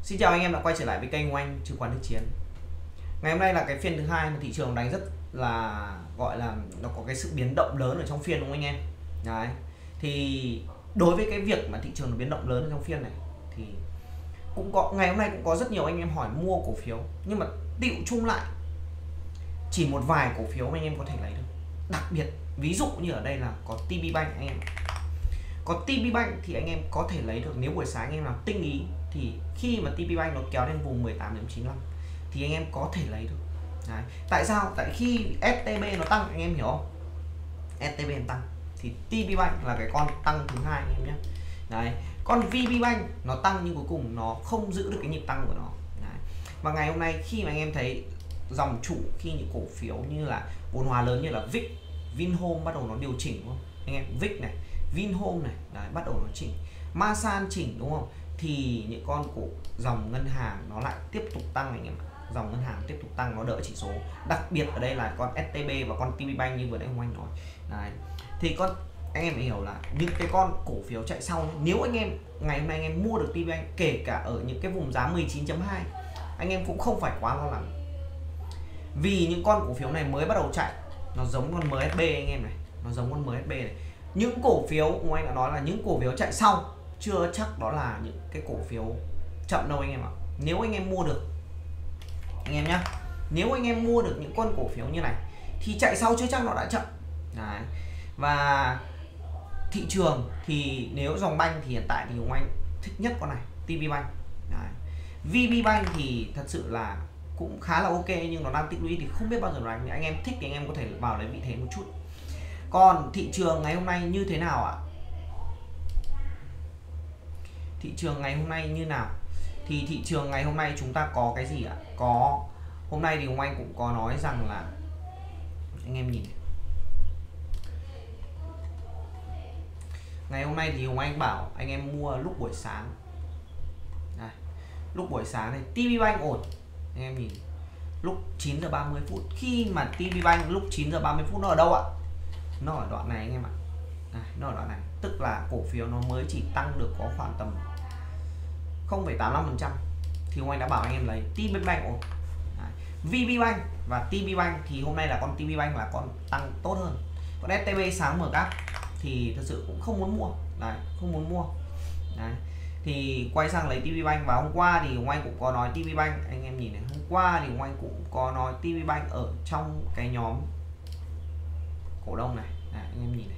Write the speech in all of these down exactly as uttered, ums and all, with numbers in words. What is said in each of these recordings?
Xin chào anh em đã quay trở lại với kênh của anh Chứng khoán Thực Chiến. Ngày hôm nay là cái phiên thứ hai mà thị trường đánh rất là gọi là nó có cái sự biến động lớn ở trong phiên, đúng không anh em? Đấy. Thì đối với cái việc mà thị trường nó biến động lớn ở trong phiên này thì cũng có ngày hôm nay cũng có rất nhiều anh em hỏi mua cổ phiếu, nhưng mà tựu chung lại chỉ một vài cổ phiếu mà anh em có thể lấy được. Đặc biệt ví dụ như ở đây là có tê bê Bank anh em. Có tê bê Bank thì anh em có thể lấy được nếu buổi sáng anh em làm tinh ý, thì khi mà tê bê Bank nó kéo lên vùng mười tám điểm chín lăm thì anh em có thể lấy được. Đấy. Tại sao? Tại khi ét tê bê nó tăng, anh em hiểu không? ét tê bê nó tăng thì tê bê Bank là cái con tăng thứ hai anh em nhé. Đấy. Còn vê bê Bank nó tăng nhưng cuối cùng nó không giữ được cái nhịp tăng của nó. Đấy. Và ngày hôm nay khi mà anh em thấy dòng chủ, khi những cổ phiếu như là vốn hóa lớn như là vê i xê, Vinhome bắt đầu nó điều chỉnh, đúng không? Anh em vê i xê này, Vinhome này, đấy, bắt đầu nó chỉnh, Masan chỉnh, đúng không? Thì những con cổ dòng ngân hàng nó lại tiếp tục tăng anh em ạ. Dòng ngân hàng tiếp tục tăng, nó đỡ chỉ số. Đặc biệt ở đây là con ét tê bê và con tê bê Bank như vừa nãy ông anh nói. Đấy. Thì con anh em phải hiểu là những cái con cổ phiếu chạy sau, nếu anh em ngày hôm nay anh em mua được tê bê Bank kể cả ở những cái vùng giá mười chín chấm hai, anh em cũng không phải quá lo lắng. Vì những con cổ phiếu này mới bắt đầu chạy, nó giống con em ét bê anh em này, nó giống con em ét bê này. Những cổ phiếu của anh đã nói là những cổ phiếu chạy sau chưa chắc đó là những cái cổ phiếu chậm đâu anh em ạ. Nếu anh em mua được, anh em nhá, nếu anh em mua được những con cổ phiếu như này thì chạy sau chưa chắc nó đã chậm. Đấy. Và thị trường thì nếu dòng banh thì hiện tại thì ông anh thích nhất con này, tê bê Bank. Đấy. vê bê Bank thì thật sự là cũng khá là ok, nhưng nó đang tích lũy thì không biết bao giờ đánh. Anh em thích thì anh em có thể vào lấy vị thế một chút. Còn thị trường ngày hôm nay như thế nào ạ? Thị trường ngày hôm nay như nào? Thì thị trường ngày hôm nay chúng ta có cái gì ạ? Có hôm nay thì ông anh cũng có nói rằng là anh em nhìn này. Ngày hôm nay thì ông anh bảo anh em mua lúc buổi sáng. Đây. Lúc buổi sáng này tê bê Bank ổn. Anh em nhìn. Lúc chín giờ ba mươi phút, khi mà tê bê Bank lúc chín giờ ba mươi phút nó ở đâu ạ? Nó ở đoạn này anh em ạ. À, nó ở đoạn này, tức là cổ phiếu nó mới chỉ tăng được có khoảng tầm không phẩy tám mươi lăm phần trăm thì ông anh đã bảo anh em lấy tê bê Bank ổn. vê bê Bank và tê bê Bank thì hôm nay là con tê bê Bank là con tăng tốt hơn. Còn ét tê bê sáng mở cáp thì thật sự cũng không muốn mua. Đấy, không muốn mua. Đấy. Thì quay sang lấy tê bê Bank, và hôm qua thì ông anh cũng có nói tê bê Bank, anh em nhìn này, hôm qua thì ông anh cũng có nói tê bê Bank ở trong cái nhóm cổ đông này. Đấy, anh em nhìn này.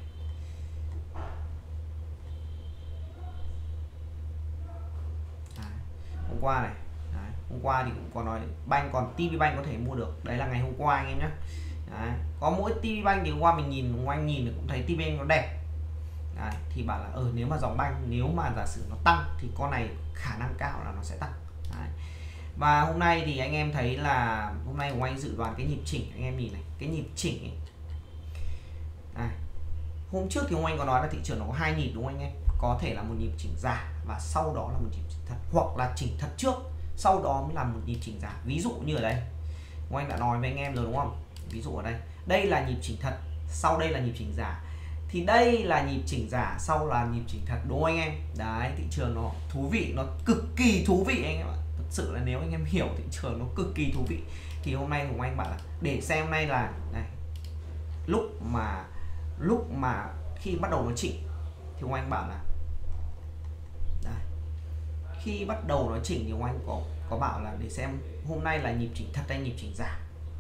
Đấy, hôm qua này. Đấy, hôm qua thì cũng có nói Bank, còn tê bê Bank có thể mua được. Đấy là ngày hôm qua anh em nhé. Đấy, có mỗi tê bê Bank thì hôm qua mình nhìn, ông anh nhìn cũng thấy tê bê Bank nó đẹp. Đấy, thì bảo là ừ, nếu mà dòng Bank nếu mà giả sử nó tăng thì con này khả năng cao là nó sẽ tăng. Đấy. Và hôm nay thì anh em thấy là hôm nay ông anh dự đoán cái nhịp chỉnh, anh em nhìn này, cái nhịp chỉnh ấy. Đấy. Hôm trước thì ông anh có nói là thị trường nó có hai nhịp, đúng không anh em? Có thể là một nhịp chỉnh giả và sau đó là một nhịp chỉnh thật, hoặc là chỉnh thật trước sau đó mới là một nhịp chỉnh giả. Ví dụ như ở đây ông anh đã nói với anh em rồi, đúng không? Ví dụ ở đây, đây là nhịp chỉnh thật, sau đây là nhịp chỉnh giả. Thì đây là nhịp chỉnh giả, sau là nhịp chỉnh thật, đúng không anh em? Đấy, thị trường nó thú vị, nó cực kỳ thú vị anh em ạ. Thật sự là nếu anh em hiểu thị trường nó cực kỳ thú vị thì hôm nay Hùng Anh bảo là để xem hôm nay là này, lúc mà lúc mà khi bắt đầu nó chỉnh thì Hùng Anh bảo là đây, khi bắt đầu nó chỉnh thì Hùng Anh có có bảo là để xem hôm nay là nhịp chỉnh thật hay nhịp chỉnh giả.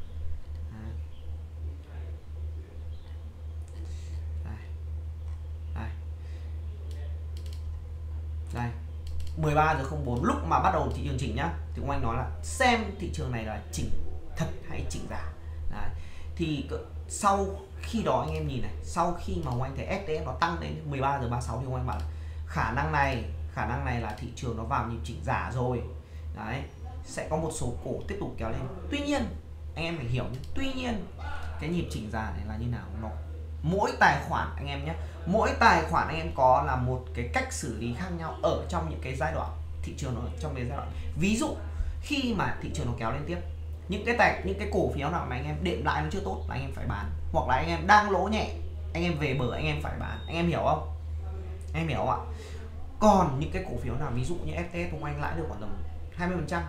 Đây, mười ba giờ không bốn lúc mà bắt đầu thị trường chỉnh nhá, thì ông anh nói là xem thị trường này là chỉnh thật hay chỉnh giả. Đấy. Thì sau khi đó anh em nhìn này, sau khi mà ông anh thấy ét tê ép nó tăng đến mười ba giờ ba mươi sáu thì ông anh bảo là khả năng này, khả năng này là thị trường nó vào nhịp chỉnh giả rồi. Đấy, sẽ có một số cổ tiếp tục kéo lên. Tuy nhiên, anh em phải hiểu nhé, tuy nhiên cái nhịp chỉnh giả này là như nào, nó mỗi tài khoản anh em nhé, mỗi tài khoản anh em có là một cái cách xử lý khác nhau ở trong những cái giai đoạn thị trường nó trong cái giai đoạn. Ví dụ khi mà thị trường nó kéo lên tiếp, những cái tài những cái cổ phiếu nào mà anh em đệm lại nó chưa tốt là anh em phải bán, hoặc là anh em đang lỗ nhẹ anh em về bờ anh em phải bán. Anh em hiểu không? Anh em hiểu không ạ? Còn những cái cổ phiếu nào ví dụ như ép tê ét của anh lãi được khoảng tầm hai mươi phần trăm.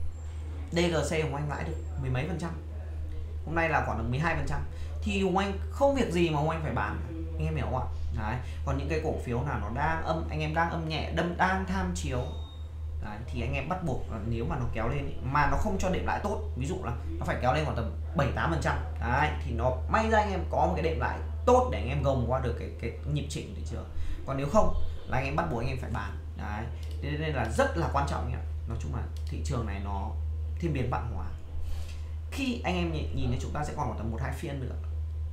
đê giê xê Hùng Anh lãi được mười mấy phần trăm, hôm nay là khoảng được mười hai phần trăm. Thì Hùng Anh không việc gì mà Hùng Anh phải bán, anh em hiểu không ạ? Đấy. Còn những cái cổ phiếu nào nó đang âm, anh em đang âm nhẹ, đâm đang tham chiếu, đấy, thì anh em bắt buộc là nếu mà nó kéo lên ý, mà nó không cho đệm lãi tốt, ví dụ là nó phải kéo lên khoảng tầm bảy tám phần trăm, đấy, thì nó may ra anh em có một cái đệm lãi tốt để anh em gồng qua được cái cái nhịp chỉnh thị trường. Còn nếu không là anh em bắt buộc anh em phải bán. Đấy. Thế nên là rất là quan trọng nhỉ. Nói chung là thị trường này nó thiên biến vạn hóa. Khi anh em nhìn, nhìn thì chúng ta sẽ còn khoảng tầm một hai phiên nữa.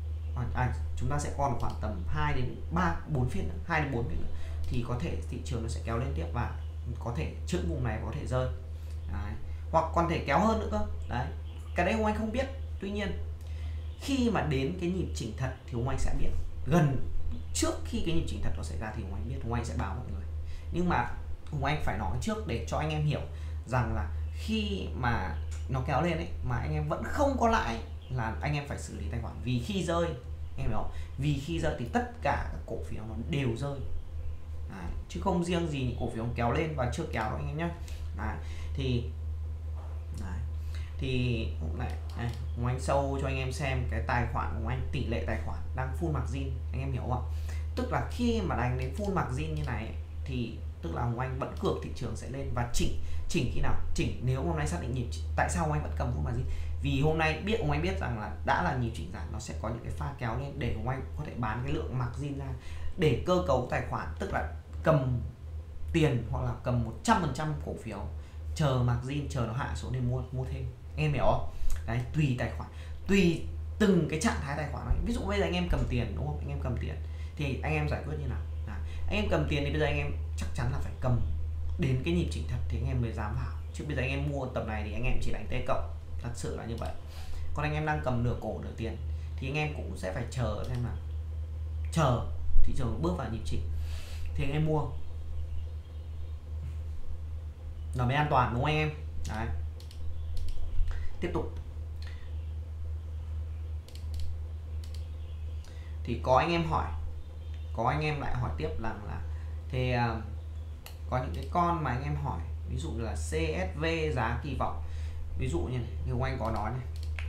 À, chúng ta sẽ còn khoảng tầm hai đến ba bốn phiên nữa, hai đến bốn phiên nữa thì có thể thị trường nó sẽ kéo lên tiếp và có thể trước vùng này có thể rơi. Đấy. Hoặc còn thể kéo hơn nữa cơ. Đấy. Cái đấy Hùng Anh không biết. Tuy nhiên khi mà đến cái nhịp chỉnh thật thì Hùng Anh sẽ biết. Gần trước khi cái nhịp chỉnh thật nó xảy ra thì Hùng Anh biết, Hùng Anh sẽ báo mọi người. Nhưng mà Hùng Anh phải nói trước để cho anh em hiểu rằng là khi mà nó kéo lên ấy mà anh em vẫn không có lãi là anh em phải xử lý tài khoản. Vì khi rơi, anh em hiểu không? Vì khi rơi thì tất cả các cổ phiếu nó đều rơi. Đấy. Chứ không riêng gì cổ phiếu kéo lên và chưa kéo đâu anh em nhé. Đấy. Thì đấy. Thì hôm nay này, Hùng Anh show cho anh em xem cái tài khoản của anh, tỷ lệ tài khoản đang full margin, anh em hiểu không? Tức là khi mà đánh đến full margin như này thì tức là Hùng Anh vẫn cược thị trường sẽ lên và chỉnh. Chỉnh khi nào? Chỉnh nếu hôm nay xác định nhịp. Tại sao Hùng Anh vẫn cầm full margin? Vì hôm nay biết Hùng Anh biết rằng là đã là nhịp chỉnh giảm, nó sẽ có những cái pha kéo lên để Hùng Anh có thể bán cái lượng margin ra để cơ cấu tài khoản, tức là cầm tiền hoặc là cầm một trăm phần trăm cổ phiếu chờ margin, chờ nó hạ xuống để mua mua thêm. Anh em hiểu không? Đấy, tùy tài khoản, tùy từng cái trạng thái tài khoản này. Ví dụ bây giờ anh em cầm tiền đúng không? Anh em cầm tiền thì anh em giải quyết như nào? Đấy. Anh em cầm tiền thì bây giờ anh em chắc chắn là phải cầm đến cái nhịp chỉnh thật thì anh em mới dám vào. Chứ bây giờ anh em mua tập này thì anh em chỉ đánh T cộng, thật sự là như vậy. Còn anh em đang cầm nửa cổ nửa tiền thì anh em cũng sẽ phải chờ xem là chờ thị trường bước vào nhịp chỉnh thì anh em mua nó mới an toàn đúng không anh em? Đấy. Tiếp tục thì có anh em hỏi, có anh em lại hỏi tiếp rằng là thì uh, có những cái con mà anh em hỏi, ví dụ là xê ét vê giá kỳ vọng, ví dụ như này, như anh có nói này,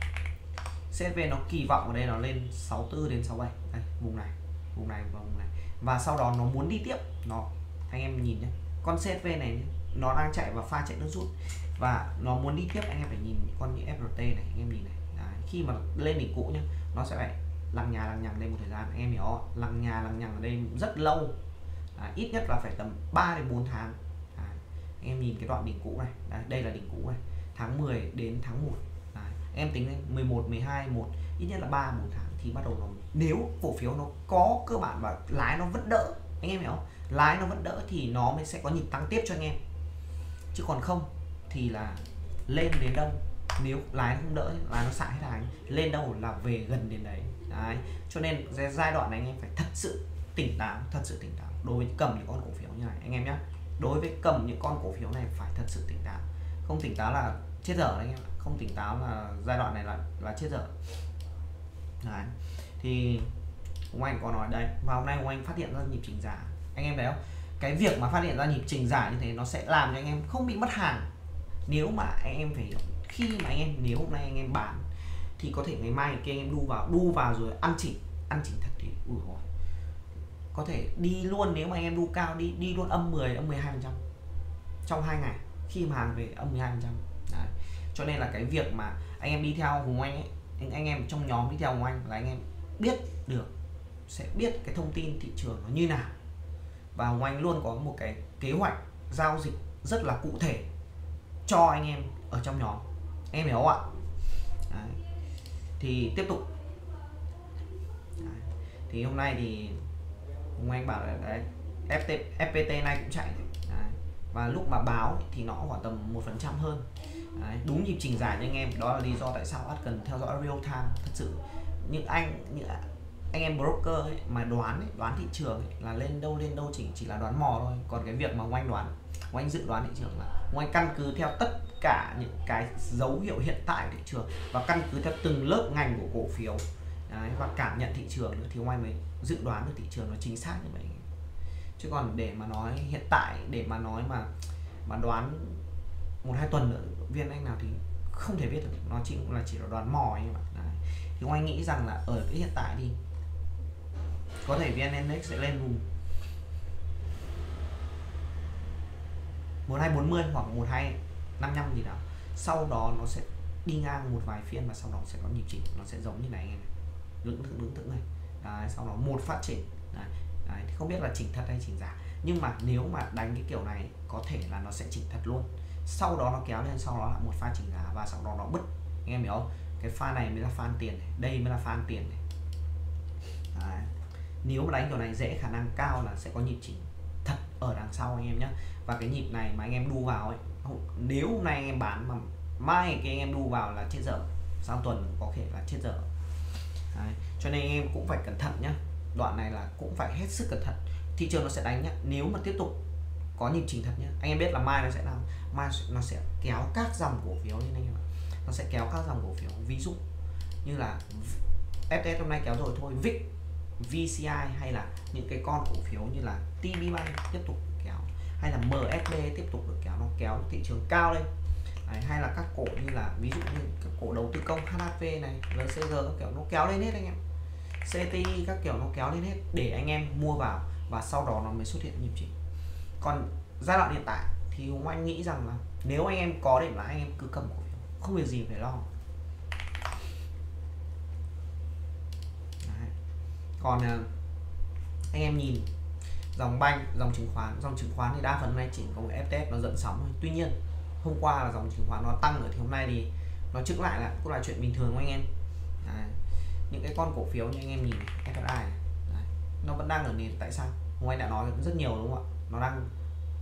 xê ét vê nó kỳ vọng ở đây nó lên sáu mươi tư đến sáu mươi bảy, đây, vùng này, vùng này và vùng này, và sau đó nó muốn đi tiếp, nó anh em nhìn nhé, con xê ét vê này nó đang chạy và pha chạy nước rút và nó muốn đi tiếp, anh em phải nhìn con như ép rờ tê này, anh em nhìn này. Đấy, khi mà lên đỉnh cũ nhá, nó sẽ phải lằng nhà lằng nhằng đây một thời gian, anh em hiểu không? Lằng nhà lằng nhằng ở đây rất lâu. Đấy, ít nhất là phải tầm ba đến bốn tháng. Đấy, anh em nhìn cái đoạn đỉnh cũ này. Đấy, đây là đỉnh cũ này, tháng mười đến tháng một. Đấy, anh em tính lên mười một, mười hai, một, ít nhất là ba bốn tháng thì bắt đầu nó, nếu cổ phiếu nó có cơ bản và lái nó vẫn đỡ, anh em hiểu không? Lái nó vẫn đỡ thì nó mới sẽ có nhịp tăng tiếp cho anh em. Chứ còn không thì là lên đến đâu, nếu lái không đỡ, lái nó xả hết hàng, lên đâu là về gần đến đấy. Đấy, cho nên giai đoạn này anh em phải thật sự tỉnh táo, thật sự tỉnh táo đối với cầm những con cổ phiếu như này anh em nhé. Đối với cầm những con cổ phiếu này phải thật sự tỉnh táo, không tỉnh táo là chết dở đấy anh em, không tỉnh táo là giai đoạn này là là chết dở. Đấy, thì Hùng Anh có nói đây, và hôm nay Hùng Anh phát hiện ra nhịp chỉnh giả, anh em thấy không? Cái việc mà phát hiện ra nhịp chỉnh giả như thế nó sẽ làm cho anh em không bị mất hàng. Nếu mà anh em phải, khi mà anh em, nếu hôm nay anh em bán thì có thể ngày mai kia anh em đu vào, đu vào rồi ăn chỉnh, ăn chỉnh thật thì ui rồi, có thể đi luôn. Nếu mà anh em đu cao đi đi luôn âm mười, âm mười hai phần trăm trong hai ngày khi mà hàng về âm mười hai phần trăm. Đấy, cho nên là cái việc mà anh em đi theo Hùng Anh ấy, anh, anh em trong nhóm đi theo Hùng Anh là anh em biết được, sẽ biết cái thông tin thị trường nó như nào, và Hùng Anh luôn có một cái kế hoạch giao dịch rất là cụ thể cho anh em ở trong nhóm, anh em hiểu không ạ? Đấy, thì tiếp tục. Đấy, thì hôm nay thì Hùng Anh bảo là đấy, ép pê tê này cũng chạy. Đấy, và lúc mà báo thì nó khoảng tầm một phần trăm hơn. Đấy, đúng nhịp chỉnh giải cho anh em, đó là lý do tại sao bạn cần theo dõi real time. Thật sự những anh những anh em broker ấy, mà đoán ấy, đoán thị trường ấy, là lên đâu lên đâu chỉ chỉ là đoán mò thôi. Còn cái việc mà Hùng Anh đoán, Hùng Anh dự đoán thị trường là Hùng Anh căn cứ theo tất cả những cái dấu hiệu hiện tại của thị trường và căn cứ theo từng lớp ngành của cổ phiếu. Đấy, và cảm nhận thị trường nữa thì Hùng Anh mới dự đoán được thị trường nó chính xác như vậy. Chứ còn để mà nói hiện tại, để mà nói mà mà đoán một hai tuần nữa viên anh nào thì không thể biết được, nó chỉ là chỉ là đoán mò anh em ạ. Đấy. Thì anh nghĩ rằng là ở cái hiện tại thì có thể vê en Index sẽ lên vùng một hai bốn mươi hoặc một hai năm năm gì đó, sau đó nó sẽ đi ngang một vài phiên và sau đó sẽ có nhịp chỉnh, nó sẽ giống như này anh em này, lưỡng thượng lưỡng thượng này. Đấy, sau đó một phát triển. Đấy. Đấy, thì không biết là chỉnh thật hay chỉnh giả, nhưng mà nếu mà đánh cái kiểu này có thể là nó sẽ chỉnh thật luôn, sau đó nó kéo lên, sau đó là một pha chỉnh giả và sau đó nó bứt, anh em hiểu không? Cái pha này mới là pha ăn tiền này, đây mới là pha ăn tiền này. Đấy. Nếu mà đánh kiểu này dễ khả năng cao là sẽ có nhịp chỉnh thật ở đằng sau anh em nhé. Và cái nhịp này mà anh em đu vào ấy, nếu hôm nay anh em bán mà mai cái anh em đu vào là chết dở, sang tuần có thể là chết dở. Đấy. Cho nên anh em cũng phải cẩn thận nhá, đoạn này là cũng phải hết sức cẩn thận. Thị trường nó sẽ đánh nhá, nếu mà tiếp tục có nhịp chỉnh thật nhá, anh em biết là mai nó sẽ làm, mai nó sẽ kéo các dòng cổ phiếu lên anh em ạ, nó sẽ kéo các dòng cổ phiếu, ví dụ như là ép tê ét hôm nay kéo rồi thôi, vê i xê, vê xê i hay là những cái con cổ phiếu như là tê bê Bank tiếp tục được kéo, hay là em ét bê tiếp tục được kéo, nó kéo thị trường cao lên. Đấy, hay là các cổ như là ví dụ như các cổ đầu tư công hát hát vê này, lờ xê giê các kiểu nó kéo lên hết anh em, xê tê i các kiểu nó kéo lên hết để anh em mua vào và sau đó nó mới xuất hiện nhịp chỉnh. Còn giai đoạn hiện tại thì Hùng Anh nghĩ rằng là nếu anh em có để lãi anh em cứ cầm cổ phiếu, không việc gì phải lo. Đấy. Còn anh em nhìn dòng banh, dòng chứng khoán, dòng chứng khoán thì đa phần nay chỉ có một ép tê ét nó dẫn sóng thôi. Tuy nhiên hôm qua là dòng chứng khoán nó tăng rồi thì hôm nay thì nó chững lại là cũng là chuyện bình thường của anh em. Đấy. Những cái con cổ phiếu như anh em nhìn ép ét i này, đấy, nó vẫn đang ở nền, tại sao? Hôm nay đã nói rất nhiều đúng không ạ? Nó đang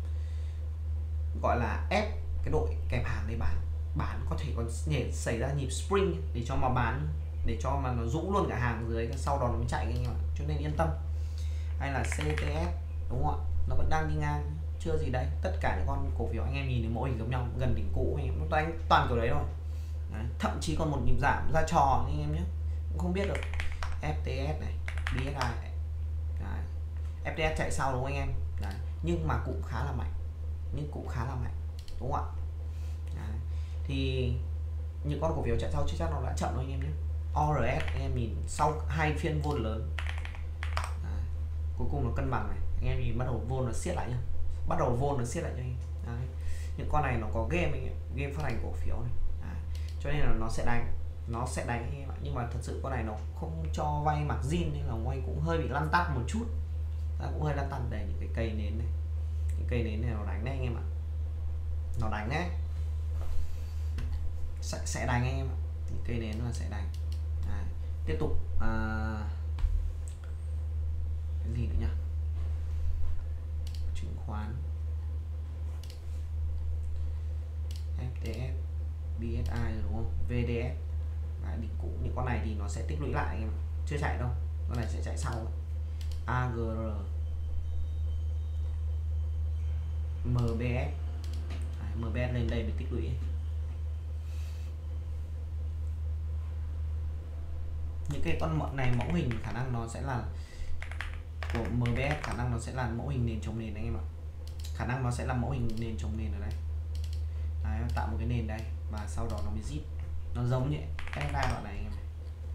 gọi là ép cái đội kẹp hàng để bán, bán có thể còn nhảy xảy ra nhịp spring để cho mà bán, để cho mà nó rũ luôn cả hàng dưới, sau đó nó mới chạy anh em ạ. Cho nên yên tâm. Hay là xê tê ét đúng không ạ, nó vẫn đang đi ngang, chưa gì đây, tất cả những con cổ phiếu anh em nhìn thấy mẫu hình giống nhau, gần đỉnh cũ anh em, nó đánh toàn kiểu đấy rồi. Đấy. Thậm chí còn một nhịp giảm ra trò anh em nhé, cũng không biết được. ép tê ét này, bê ét i này. Đấy. ép tê ét chạy sau đúng không anh em? Đấy. Nhưng mà cũng khá là mạnh, nhưng cũng khá là mạnh đúng không ạ? Đấy. Thì những con cổ phiếu chạy sau chưa chắc nó đã chậm rồi anh em nhé. o rờ ét anh em nhìn sau hai phiên vôn lớn, đấy, cuối cùng nó cân bằng này, anh em nhìn bắt đầu vôn nó siết lại nhá, bắt đầu vôn nó siết lại cho anh. Đấy. Những con này nó có game anh em, game phát hành cổ phiếu này. Đấy. Cho nên là nó sẽ đánh, nó sẽ đánh anh em ạ. Nhưng mà thật sự con này nó không cho vay mặc zin nên là vay cũng hơi bị lăn tăn một chút, ta cũng hơi lăn tăn. Để những cái cây nến này, những cây nến này nó đánh đấy anh em ạ, nó đánh đấy, sẽ, sẽ đánh anh em ạ, những cây nến là sẽ đánh. Đấy. Tiếp tục à, cái gì nữa nhỉ, chứng khoán ép tê ét, bê ét i đúng không, vê đê ét. Đấy, đỉnh cũ. Những con này thì nó sẽ tích lũy lại anh em, chưa chạy đâu, con này sẽ chạy sau. a giê rờ, em bê ép. Đấy, em bê ép lên đây mới tích lũy. Những cái con này mẫu hình khả năng nó sẽ là của em bê ép, khả năng nó sẽ là mẫu hình nền chống nền anh em ạ, khả năng nó sẽ là mẫu hình nền chống nền ở đây. Đấy, tạo một cái nền đây và sau đó nó mới zip, nó giống như cái đai đoạn này anh em này.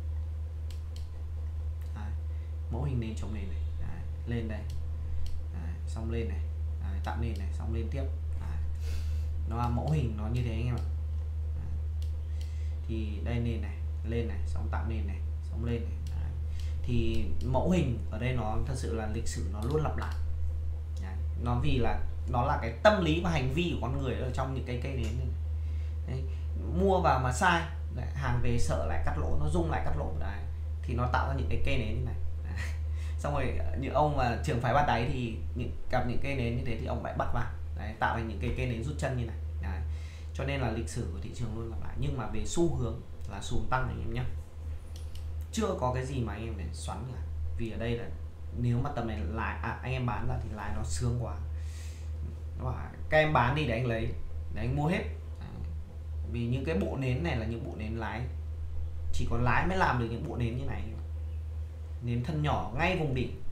Đấy, mẫu hình nền chống nền này. Đấy, lên đây. Đấy, xong lên này. Đấy, tạo nền này xong lên tiếp. Đấy, nó là mẫu hình nó như thế anh em ạ. Đấy. Thì đây nền này, lên này, xong tạo nền này, xong lên này. Đấy. Thì mẫu hình ở đây nó thật sự là lịch sử nó luôn lặp lại. Đấy. Nó vì là nó là cái tâm lý và hành vi của con người ở trong những cái cây nến này. Đấy. Mua vào mà sai, đấy, hàng về sợ lại cắt lỗ, nó rung lại cắt lỗ. Đấy. Thì nó tạo ra những cái cây nến như này. Đấy. Xong rồi những ông mà trường phái bắt đáy thì những, gặp những cây nến như thế thì ông lại bắt vào. Đấy, tạo thành những cái cây nến rút chân như này. Đấy. Cho nên là lịch sử của thị trường luôn lặp lại, nhưng mà về xu hướng là xu hướng tăng anh em nhé, chưa có cái gì mà anh em để xoắn cả. Vì ở đây là nếu mà tầm này lái à, anh em bán ra thì lái nó sướng quá, các em bán đi để anh lấy, để anh mua hết. Vì những cái bộ nến này là những bộ nến lái, chỉ có lái mới làm được những bộ nến như này, nến thân nhỏ ngay vùng đỉnh.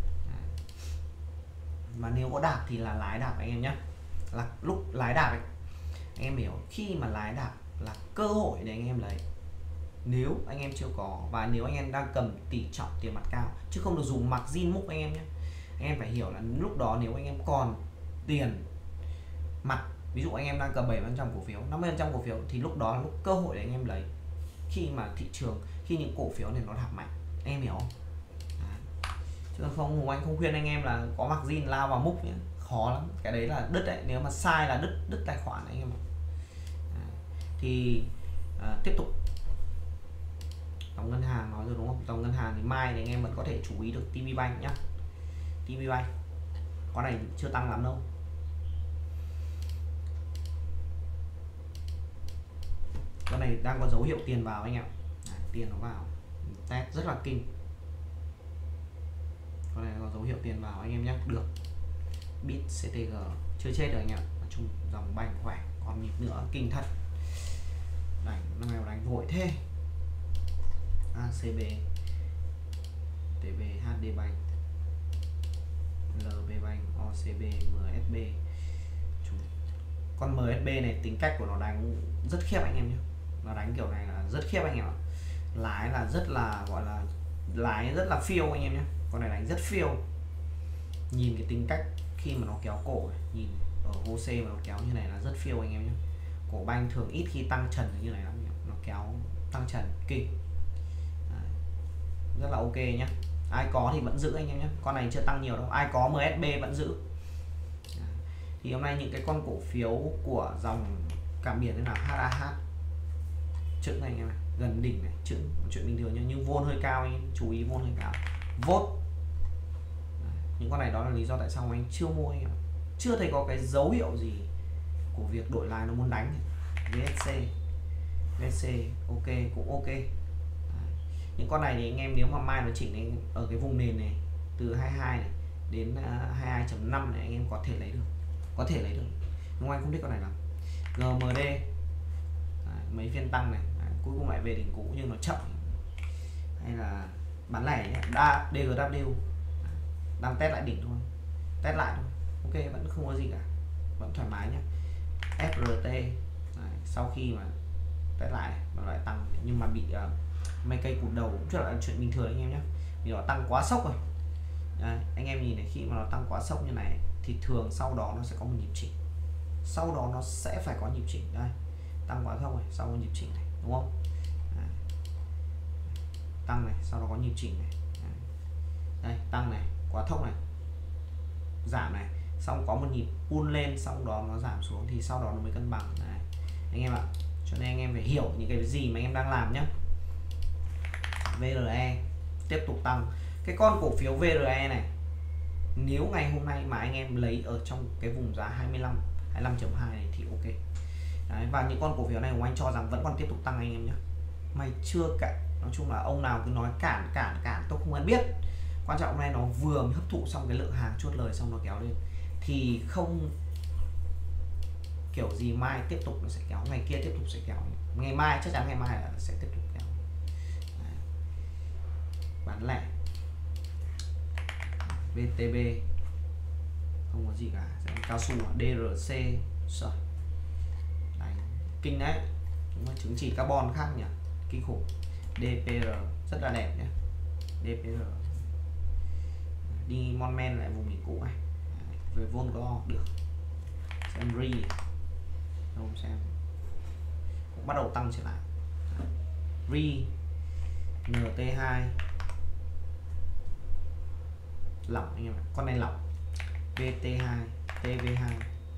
Mà nếu có đạp thì là lái đạp anh em nhé, là lúc lái đạp ấy anh em hiểu, khi mà lái đạp là cơ hội để anh em lấy, nếu anh em chưa có, và nếu anh em đang cầm tỷ trọng tiền mặt cao, chứ không được dùng mặt zin múc anh em nhé. Anh em phải hiểu là lúc đó nếu anh em còn tiền mặt, ví dụ anh em đang cầm bảy mươi phần trăm cổ phiếu, năm mươi phần trăm cổ phiếu, thì lúc đó là lúc cơ hội để anh em lấy, khi mà thị trường, khi những cổ phiếu này nó đạp mạnh, anh em hiểu không? Đấy. Chứ không, Hùng Anh không khuyên anh em là có mặc zin lao vào múc nhé, khó lắm, cái đấy là đứt đấy, nếu mà sai là đứt đứt tài khoản anh em. Đấy. Thì à, tiếp tục dòng ngân hàng nói rồi đúng không? Dòng ngân hàng thì mai thì anh em vẫn có thể chú ý được tê bê Bank nhá. tê bê Bank con này chưa tăng lắm đâu. Con này đang có dấu hiệu tiền vào anh em. Đấy, tiền nó vào test rất là kinh. Con này có dấu hiệu tiền vào anh em nhé. Được. bê i tê xê tê giê chưa chết được anh em. Nói chung dòng banh khỏe, còn nhịp nữa kinh thật. Đánh năm nào đánh vội thế. a xê bê, tê bê, hát đê Bank, lờ bê Bank, o xê bê, em ét bê. Con em ét bê này tính cách của nó đánh rất khiếp anh em nhé. Nó đánh kiểu này là rất khiếp anh em ạ. Lái là rất là gọi là lái rất là phiêu anh em nhé. Con này đánh rất phiêu. Nhìn cái tính cách khi mà nó kéo cổ này, nhìn ở hô xê mà nó kéo như này là rất phiêu anh em nhé. Cổ banh thường ít khi tăng trần như này lắm, nó kéo tăng trần kinh. Đấy. Rất là ok nhé. Ai có thì vẫn giữ anh em nhé. Con này chưa tăng nhiều đâu, ai có em ét bê vẫn giữ. Đấy. Thì hôm nay những cái con cổ phiếu của dòng cảm biển thế nào, hát a hát chững anh em này, gần đỉnh này, chững chuyện bình thường, nhưng vôn hơi cao anh em chú ý, vôn hơi cao, vốt. Đấy. Những con này đó là lý do tại sao anh chưa mua anh em, chưa thấy có cái dấu hiệu gì của việc đội lái nó muốn đánh. vê ét xê, vê ét xê ok, cũng ok. Đấy. Những con này thì anh em nếu mà mai nó chỉnh đến ở cái vùng nền này từ hai mươi hai này đến hai mươi hai chấm năm này, anh em có thể lấy được, có thể lấy được, nhưng anh không thích con này lắm. giê em đê. Đấy, mấy phiên tăng này. Đấy, cuối cùng lại về đỉnh cũ nhưng nó chậm. Hay là bán lẻ nhé, đa đê giê vê kép, đang test lại đỉnh thôi, test lại thôi, ok, vẫn không có gì cả, vẫn thoải mái nhé. ép rờ tê. Đấy, sau khi mà test lại nó lại tăng, nhưng mà bị uh, mấy cây cụt đầu cũng rất là chuyện bình thường anh em nhé, vì nó tăng quá sốc rồi. Đấy, anh em nhìn này, khi mà nó tăng quá sốc như này thì thường sau đó nó sẽ có một nhịp chỉnh, sau đó nó sẽ phải có nhịp chỉnh. Đây, tăng quá sốc rồi, sau có nhịp chỉnh này, đúng không? Đấy. Tăng này, sau đó có nhịp chỉnh này. Đấy. Đây, tăng này, quá thốc này, giảm này, xong có một nhịp pull lên, xong đó nó giảm xuống thì sau đó nó mới cân bằng. Đấy. Anh em ạ, cho nên anh em phải hiểu những cái gì mà anh em đang làm nhé. vê rờ e tiếp tục tăng. Cái con cổ phiếu vê rờ e này, nếu ngày hôm nay mà anh em lấy ở trong cái vùng giá hai mươi lăm, hai mươi lăm chấm hai này thì ok. Đấy, và những con cổ phiếu này của anh cho rằng vẫn còn tiếp tục tăng anh em nhé. Mày chưa cả, nói chung là ông nào cứ nói cản cản cản tôi không muốn biết. Quan trọng hôm nay nó vừa mới hấp thụ xong cái lượng hàng chốt lời xong nó kéo lên, thì không kiểu gì mai tiếp tục nó sẽ kéo, ngày kia tiếp tục sẽ kéo, ngày mai chắc chắn ngày mai là sẽ tiếp tục kéo. Đấy. Bán lẻ vê tê bê không có gì cả, sẽ cao su, đê rờ xê rồi. Đấy. Kinh đấy, đúng là chứng chỉ carbon khác nhỉ, kinh khủng. đê pê rờ rất là đẹp nhé, đê pê rờ đi mon men lại vùng đỉnh cũ này. Đấy. Về Volgo được, xem ri không, xem cũng bắt đầu tăng trở lại. ri en tê hai lỏng anh em ạ, con này lỏng. vê tê hai, tê vê hai.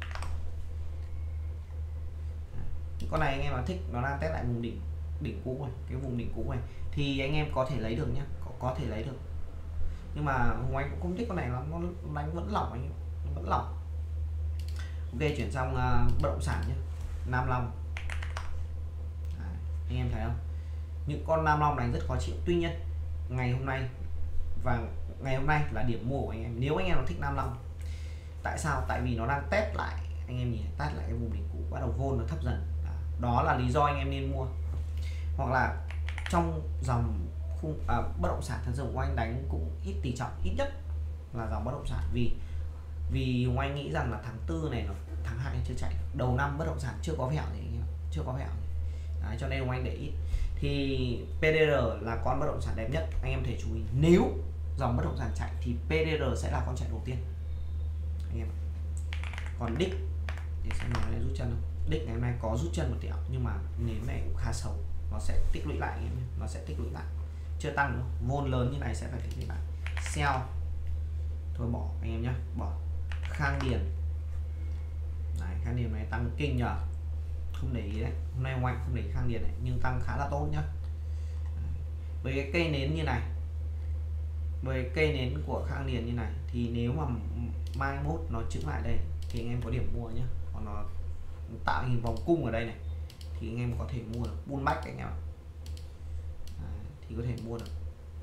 Con này anh em mà thích, nó đang test lại vùng đỉnh đỉnh cũ này, cái vùng đỉnh cũ này thì anh em có thể lấy được nhá, có, có thể lấy được. Nhưng mà Hùng Anh cũng không thích con này lắm, nó đánh vẫn lỏng anh em, nó vẫn lỏng. Ok, chuyển sang uh, bất động sản nhé. Nam Long. Đấy, anh em thấy không? Những con Nam Long đánh rất khó chịu. Tuy nhiên ngày hôm nay và ngày hôm nay là điểm mua của anh em. Nếu anh em nó thích Nam Long, tại sao? Tại vì nó đang test lại, anh em nhìn test lại cái vùng đỉnh cũ, bắt đầu vôn nó thấp dần. Đó là lý do anh em nên mua. Hoặc là trong dòng khung à, bất động sản, thật sự của anh đánh cũng ít tỷ trọng, ít nhất là dòng bất động sản, vì vì Hùng Anh nghĩ rằng là tháng tư này nó tháng hai chưa chạy, đầu năm bất động sản chưa có vẹo gì anh em, chưa có vẹo gì. Đấy, cho nên Hùng Anh để ít. Thì pê đê rờ là con bất động sản đẹp nhất, anh em thể chú ý. Nếu dòng bất động sản chạy thì pê đê rờ sẽ là con chạy đầu tiên anh em. Còn đích thì xem nó rút chân không. Đích ngày hôm nay có rút chân một tẹo nhưng mà nến này cũng khá xấu, nó sẽ tích lũy lại anh em nhé, nó sẽ tích lũy lại, chưa tăng đâu. Vôn lớn như này sẽ phải tích lũy lại. Sell thôi bỏ anh em nhé, bỏ. Khang Điền đấy, Khang Điền này tăng kinh nhờ, không để ý đấy, hôm nay ngoại không để ý Khang Điền này nhưng tăng khá là tốt nhá. Với cái cây nến như này, với cây nến của Khang Điền như này thì nếu mà mai mốt nó chững lại đây thì anh em có điểm mua nhé. Còn nó tạo hình vòng cung ở đây này thì anh em có thể mua được pullback anh em ạ. Đấy, thì có thể mua được.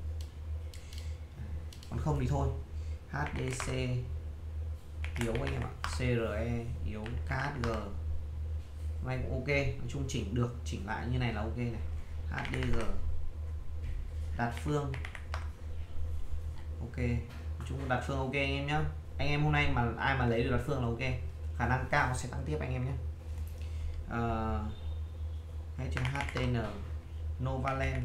Còn không thì thôi. hát đê xê yếu anh em ạ, xê rờ e yếu, ca hát giê này cũng ok, nói chung chỉnh được, chỉnh lại như này là ok này. hát đê giê, Đạt Phương ok, nói chung Đạt Phương ok anh em nhé. Anh em hôm nay mà ai mà lấy được Đạt Phương là ok, khả năng cao sẽ tăng tiếp anh em nhé. Uh, hay trên hát tê en, Novaland,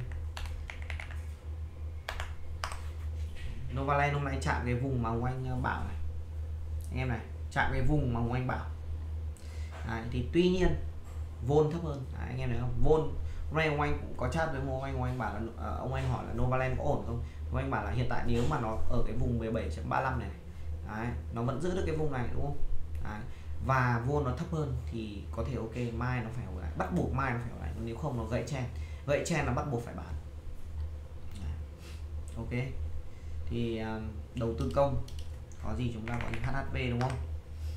Novaland hôm nay chạm cái vùng mà ông anh bảo này anh em này, chạm cái vùng mà ông anh bảo. Đấy, thì tuy nhiên vôn thấp hơn. Đấy, anh em thấy không, vôn hôm nay ông anh cũng có chat với ông anh, ông anh bảo là uh, ông anh hỏi là Novaland có ổn không, ông anh bảo là hiện tại nếu mà nó ở cái vùng mười bảy chấm ba lăm này, đấy, nó vẫn giữ được cái vùng này đúng không. Đấy, và vôn nó thấp hơn thì có thể ok, mai nó phải hồi lại, bắt buộc mai nó phải hồi lại, nếu không nó gãy chen, gãy chen là bắt buộc phải bán. Đấy, ok. Thì uh, đầu tư công có gì chúng ta có những hát hát vê đúng không,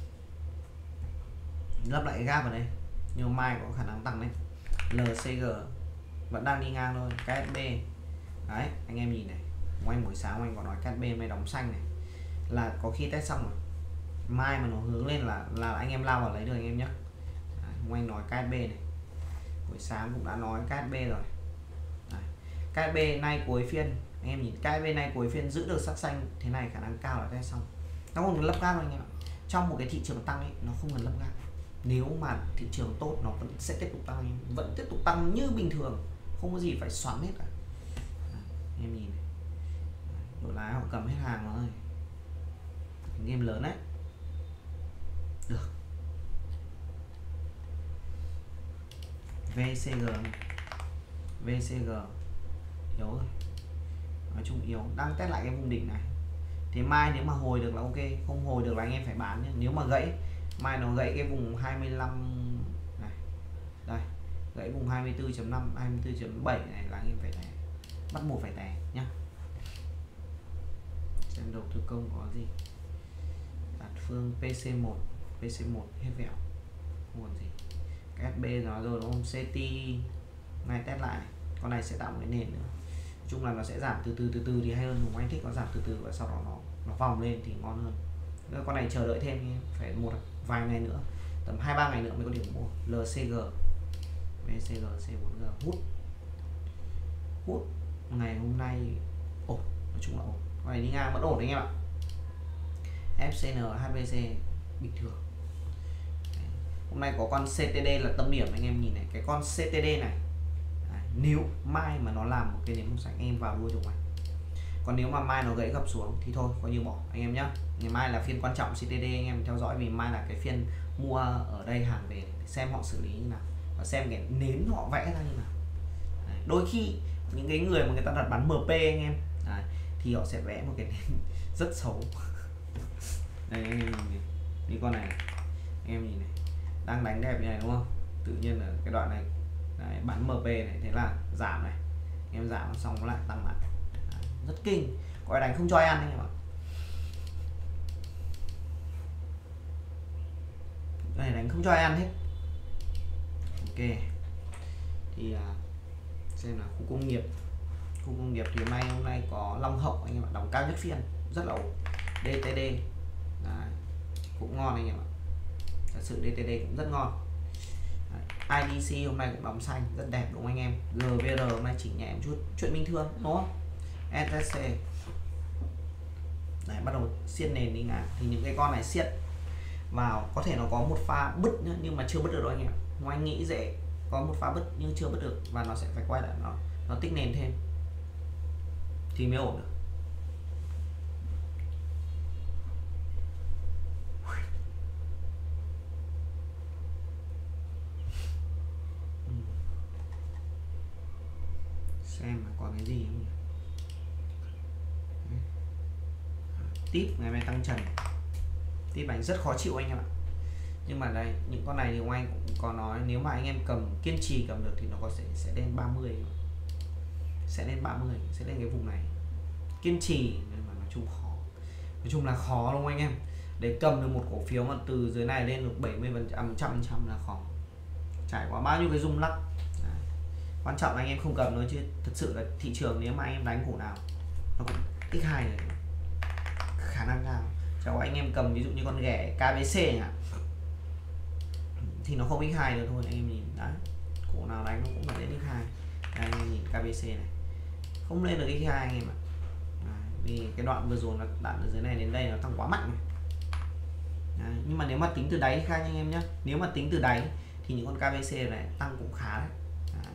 lấp lại cái gap ở đây nhưng mai có khả năng tăng đấy. lờ xê giê vẫn đang đi ngang thôi. ca ét bê đấy anh em nhìn này, anh buổi sáng anh có nói ca ét bê mới đóng xanh này là có khi test xong rồi, mai mà nó hướng lên là là anh em lao vào lấy được anh em nhé. Anh nói ca ét bê này, buổi sáng cũng đã nói ca ét bê rồi. Đấy, ca ét bê nay cuối phiên anh em nhìn, ca ét bê này cuối phiên giữ được sắc xanh thế này khả năng cao là test xong, nó không cần lấp gap đâu anh em ạ. Trong một cái thị trường tăng ấy nó không cần lấp gap, nếu mà thị trường tốt nó vẫn sẽ tiếp tục tăng, vẫn tiếp tục tăng như bình thường, không có gì phải xoắn hết cả. Đấy, em nhìn này, đội lái họ cầm hết hàng rồi, game lớn đấy, được. vê xê giê này. vê xê giê yếu rồi, nói chung yếu, đang test lại cái vùng đỉnh này. Thế mai nếu mà hồi được là ok, không hồi được là anh em phải bán nhé. Nếu mà gãy, mai nó gãy cái vùng hai mươi lăm này, đây gãy vùng hai mươi tư chấm năm, hai mươi tư chấm bảy này là anh em phải tè, bắt buộc phải tè nhá. Xem đầu tư công có gì. Đạt Phương pê xê một, pê xê một hết vẹo, không còn gì. ét bê nói rồi đúng không, xê tê này test lại này. Con này sẽ tạo một cái nền nữa, nói chung là nó sẽ giảm từ từ từ từ thì hay hơn. Hùng Anh thích nó giảm từ từ và sau đó nó nó vòng lên thì ngon hơn. Nên con này chờ đợi thêm phải một vài ngày nữa, tầm hai ba ngày nữa mới có điểm mua. lờ xê giê, vê xê giê, xê bốn giê hút hút ngày hôm nay ổn, nói chung là ổn, con này đi ngang vẫn ổn anh em ạ. ép xê en, hát vê xê bình thường. Đấy, hôm nay có con xê tê đê là tâm điểm anh em nhìn này, cái con xê tê đê này. Đấy, nếu mai mà nó làm một cái nến màu xanh anh em vào đua cho anh. Còn nếu mà mai nó gãy gập xuống thì thôi coi như bỏ anh em nhé. Ngày mai là phiên quan trọng xê tê đê anh em theo dõi, vì mai là cái phiên mua ở đây hàng về xem họ xử lý như nào và xem cái nến họ vẽ ra như nào. Đấy, đôi khi những cái người mà người ta đặt bán em pê anh em, đấy, thì họ sẽ vẽ một cái nến rất xấu. Đây anh em nhìn này, đi con này, này anh em nhìn này, đang đánh đẹp như này đúng không, tự nhiên là cái đoạn này đấy, bán em pê này, thế là giảm này, em giảm xong nó lại tăng lại, đấy, rất kinh, gọi đánh không cho ai ăn anh em ạ. Này đánh không cho ai ăn hết. Ok, thì uh, xem là khu công nghiệp, khu công nghiệp thì hôm nay hôm nay có Long Hậu anh em ạ, đóng cao nhất phiên rất là ổn. đê tê đê đấy, cũng ngon anh em ạ, thật sự đê tê đê cũng rất ngon. Đấy, i đê xê hôm nay cũng đóng xanh rất đẹp đúng không anh em. lờ vê rờ hôm nay chỉnh nhẹ một chút, chuyện bình thường đúng không. ét ét xê Đấy, bắt đầu siết nền đi ngang thì những cái con này siết vào có thể nó có một pha bứt nữa, nhưng mà chưa bứt được đâu anh em. Ngoài nghĩ dễ có một pha bứt nhưng chưa bứt được, và nó sẽ phải quay lại nó nó tích nền thêm thì mới ổn được. Xem mà có cái gì không nhỉ? Tip ngày mai tăng trần, tip này rất khó chịu anh em ạ. Nhưng mà đây những con này thì ông anh cũng có nói nếu mà anh em cầm kiên trì cầm được thì nó có sẽ sẽ lên ba mươi, sẽ lên ba mươi, sẽ lên cái vùng này. Kiên trì nhưng mà nói chung khó, nói chung là khó đúng không anh em? Để cầm được một cổ phiếu mà từ dưới này lên được bảy mươi phần trăm, trăm phần trăm là khó. Trải qua bao nhiêu cái rung lắc. Đấy. Quan trọng là anh em không cầm thôi, chứ thực sự là thị trường nếu mà anh em đánh cổ nào nó cũng x hai này, khả năng cao. Cháu anh em cầm ví dụ như con ghẻ ca bê xê nhỉ, thì nó không x hai nữa thôi anh em nhìn đấy, cổ nào đánh nó cũng phải lên x hai. Đây anh em nhìn ca bê xê này không lên được x hai anh em ạ. Đấy, vì cái đoạn vừa rồi là đoạn ở dưới này đến đây nó tăng quá mạnh này. Đấy, nhưng mà nếu mà tính từ đáy khác anh em nhé, nếu mà tính từ đáy thì những con ca bê xê này tăng cũng khá đấy. Đấy.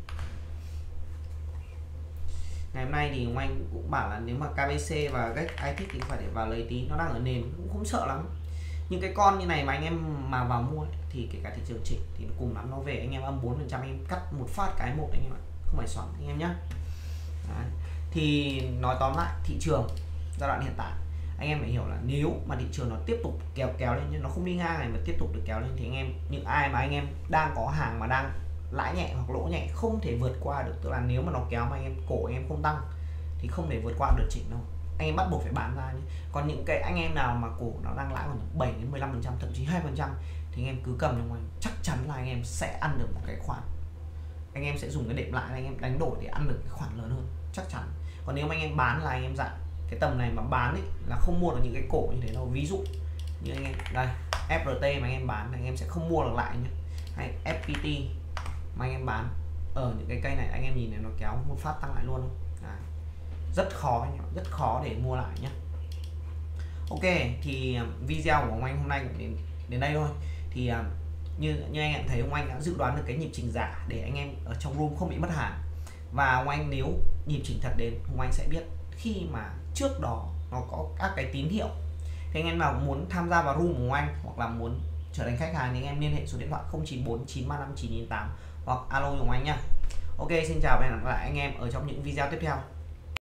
Ngày hôm nay thì ông anh cũng bảo là nếu mà ca bê xê và các ai thích thì phải để vào lấy tí, nó đang ở nền cũng không sợ lắm. Nhưng cái con như này mà anh em mà vào mua ấy, thì kể cả thị trường chỉnh thì nó cùng lắm nó về anh em âm bốn phần trăm, anh em cắt một phát cái một anh em ạ, không phải xoắn anh em nhé. Thì nói tóm lại thị trường giai đoạn hiện tại anh em phải hiểu là nếu mà thị trường nó tiếp tục kéo kéo lên, nhưng nó không đi ngang này mà tiếp tục được kéo lên thì anh em, những ai mà anh em đang có hàng mà đang lãi nhẹ hoặc lỗ nhẹ không thể vượt qua được, tức là nếu mà nó kéo mà anh em cổ anh em không tăng thì không thể vượt qua được chỉnh đâu, anh em bắt buộc phải bán ra nhé. Còn những cái anh em nào mà cổ nó đang lãi khoảng bảy đến mười lăm phần trăm, thậm chí hai phần trăm thì anh em cứ cầm trong anh, chắc chắn là anh em sẽ ăn được một cái khoản, anh em sẽ dùng cái đệm lãi anh em đánh đổi để ăn được cái khoản lớn hơn chắc chắn. Còn nếu mà anh em bán là anh em dặn cái tầm này mà bán ấy là không mua được những cái cổ như thế đâu, ví dụ như anh em đây ép rờ tê mà anh em bán anh em sẽ không mua được lại nhé, hay ép pê tê mà anh em bán ở những cái cây này anh em nhìn này nó kéo một phát tăng lại luôn. Đấy. Rất khó anh em, rất khó để mua lại nhé. Ok thì video của ông anh hôm nay cũng đến đến đây thôi. Thì như như anh em thấy ông anh đã dự đoán được cái nhịp chỉnh giả để anh em ở trong room không bị mất hàng, và ông anh nếu nhịp chỉnh thật đến ông anh sẽ biết khi mà trước đó nó có các cái tín hiệu. Thì anh em nào muốn tham gia vào room của ông anh hoặc là muốn trở thành khách hàng thì anh em liên hệ số điện thoại không chín bốn chín ba năm chín chín tám hoặc alo của ông anh nhá. Ok xin chào và hẹn gặp lại anh em ở trong những video tiếp theo.